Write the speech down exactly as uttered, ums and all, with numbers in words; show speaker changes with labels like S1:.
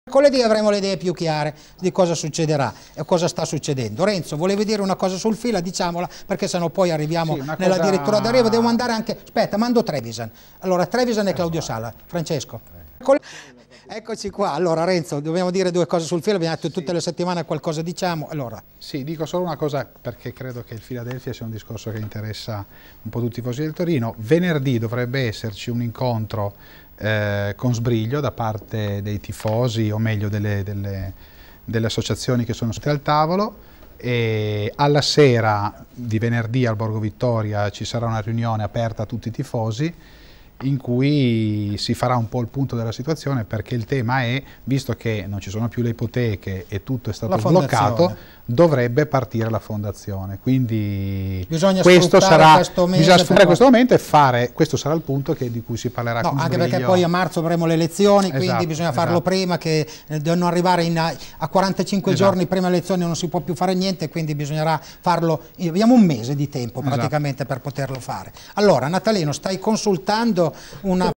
S1: Mercoledì avremo le idee più chiare di cosa succederà e cosa sta succedendo. Renzo, volevi dire una cosa sul fila? Diciamola, perché sennò poi arriviamo
S2: sì,
S1: nella
S2: cosa...
S1: dirittura d'arrivo. Devo mandare anche... Aspetta, mando Trevisan. Allora, Trevisan e Claudio Sala. Francesco. Eccoci qua. Allora, Renzo, dobbiamo dire due cose sul filo. Abbiamo detto tutte le settimane qualcosa diciamo. Allora.
S2: Sì, dico solo una cosa perché credo che il Philadelphia sia un discorso che interessa un po' tutti i tifosi del Torino. Venerdì dovrebbe esserci un incontro eh, con sbriglio da parte dei tifosi, o meglio delle, delle, delle associazioni che sono state al tavolo. E alla sera di venerdì al Borgo Vittoria ci sarà una riunione aperta a tutti i tifosi, in cui si farà un po' il punto della situazione, perché il tema è, visto che non ci sono più le ipoteche e tutto è stato bloccato, dovrebbe partire la fondazione. Quindi
S1: bisogna
S2: questo sarà
S1: questo mese
S2: bisogna sfruttare questo momento e fare, questo sarà il punto che, di cui si parlerà
S1: no,
S2: con
S1: anche
S2: sbriglio.
S1: Perché poi a marzo avremo le elezioni,
S2: Esatto,
S1: quindi bisogna farlo
S2: esatto.
S1: prima, che devono arrivare in, a quarantacinque
S2: esatto.
S1: giorni prima delle elezioni, non si può più fare niente, quindi bisognerà farlo, abbiamo un mese di tempo praticamente esatto. per poterlo fare. Allora Natalino, stai consultando una